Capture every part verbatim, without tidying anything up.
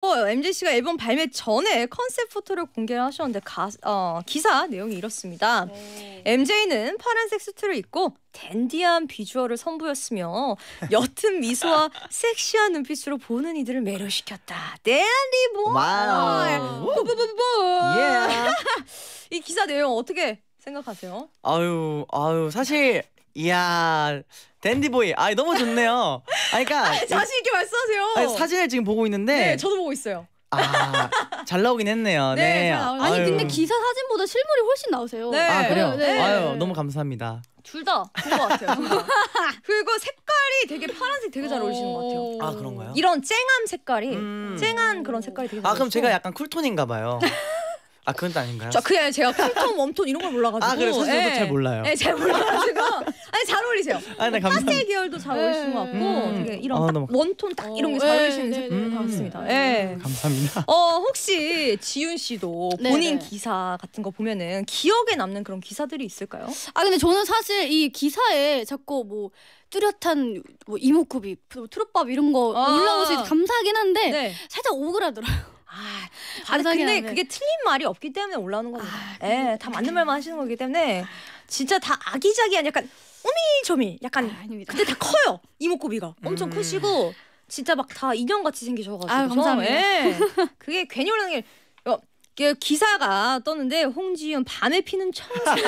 또 엠제이 씨가 앨범 발매 전에 컨셉 포토를 공개하셨는데 가, 어, 기사 내용이 이렇습니다. 오. 엠제이는 파란색 수트를 입고 댄디한 비주얼을 선보였으며 옅은 미소와 섹시한 눈빛으로 보는 이들을 매료시켰다. 댄디보이. 와우. 보보보보. 예. 이 기사 내용 어떻게 생각하세요? 아유, 아유, 사실 이야, 댄디보이. 아, 너무 좋네요. 아, 그러니까 자신 있게 말씀하세요. 아니, 사진을 지금 보고 있는데. 네, 저도 보고 있어요. 아, 잘 나오긴 했네요. 네, 네. 잘 나오긴 아니 아유. 근데 기사 사진보다 실물이 훨씬 나오세요. 네. 아, 그래요? 네. 아유, 너무 감사합니다. 둘 다 좋은 것 같아요. 둘 다. 그리고 색깔이 되게 파란색 되게 잘 어울리시는 것 같아요. 아, 그런가요? 이런 쨍한 색깔이 음. 쨍한 그런 색깔이 되게 잘 아, 그럼 어울리시고. 제가 약간 쿨톤인가 봐요. 아, 그건 또 아닌가요? 저 그냥 제가 쿨톤, 웜톤 이런 걸 몰라가지고. 아, 그래 사실 저도 예. 잘 몰라요. 네, 잘 몰라가지고. 아니 잘 어울리세요. 아, 네, 감사합니다. 파스텔 계열도 잘 어울리시는 것 같고, 음. 되게 이런 아, 딱 너무- 원톤 딱 이런 게 잘 어, 어울리시는 네, 색깔 네, 네. 같습니다. 음. 예. 감사합니다. 어 혹시 지윤 씨도 네, 본인 네. 기사 같은 거 보면은 기억에 남는 그런 기사들이 있을까요? 아 근데 저는 사실 이 기사에 자꾸 뭐 뚜렷한 뭐 이목구비, 뭐 트롯밥 이런 거 아. 올라오시 감사하긴 한데 네. 살짝 오그라들어요. 아, 감사하긴 근데 한데. 그게 틀린 말이 없기 때문에 올라오는 겁니다. 아, 예, 다 맞는 말만 하시는 거기 때문에 진짜 다 아기자기한 약간 오미조미 약간 아, 아닙니다. 근데 다 커요. 이목구비가 엄청 음. 크시고 진짜 막 다 인형같이 생기셔가지고. 아유, 감사합니다. 예. 그게 괜히 올라오는 게 어, 그 기사가 떴는데 홍지윤 밤에 피는 청색꽃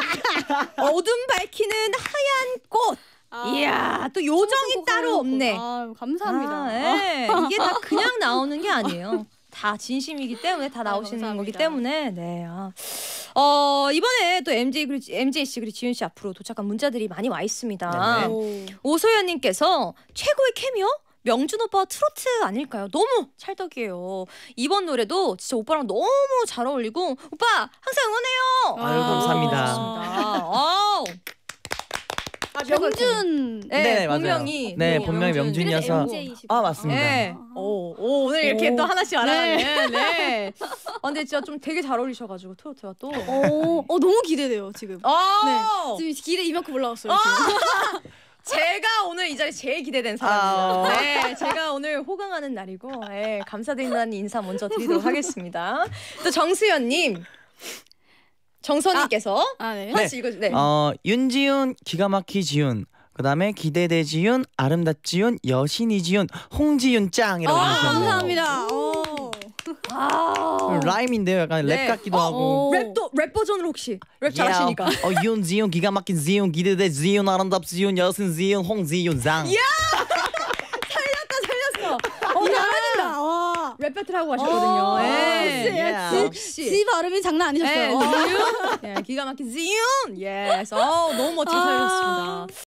어둠 밝히는 하얀 꽃. 아, 이야 또 요정이 따로 없네. 아, 감사합니다. 아, 예. 이게 다 그냥 나오는 게 아니에요. 다 진심이기 때문에 다 나오시는 아, 거기 감사합니다. 때문에 네. 아. 어 이번에 또 엠제이 그리고 엠제이 씨 그리고 지윤 씨 앞으로 도착한 문자들이 많이 와 있습니다. 네네. 오. 오소연님께서 최고의 케미오? 명준 오빠 트로트 아닐까요? 너무 찰떡이에요. 이번 노래도 진짜 오빠랑 너무 잘 어울리고 오빠 항상 응원해요. 아유, 감사합니다. 아, 아, 명준. 네, 네, 맞아요. 본명이 네, 또 본명이 명준. 명준이어서. 엠제이시고. 아, 맞습니다. 네. 오, 오, 오늘 이렇게 오. 또 하나씩 알아가네. 네. 아, 근데 진짜 좀 되게 잘 어울리셔가지고 트로트가 또. 어, 어 너무 기대돼요 지금. 아, 지금 기대 이만큼 올라왔어요. 아. 지금. 제가 오늘 이 자리 제일 기대된 아. 사람입니다. 네, 제가 오늘 호강하는 날이고, 네, 감사드린다는 인사 먼저 드리도록 하겠습니다. 또 정수연님, 정선님께서 아 네. 하나씩 읽어, 네. 어, 윤지윤, 기가 막히 지윤. 그다음에 기대돼 지윤, 아름답지윤, 여신이 지윤, 홍지윤 짱이라고 아, 하셨네요. 감사합니다. 오. 아, 라임인데요. 약간 네. 랩 같기도 어, 하고. 오. 랩도 랩 버전으로 혹시 랩 잘하시니까. 어, 윤지윤, 기가 막힌 지윤, 기대돼 지윤, 아름답지윤, 여신 지윤, 홍지윤 짱. 살렸어. 어 잘하신다. 와. 랩 배틀 하고 가셨거든요. 어, 예. 역시, 역시. 지 발음이 장난 네, 아니셨어요. 지윤. 예, 기가 막힌 지윤. 예스. 어, 너무 멋지게 아. 살렸습니다.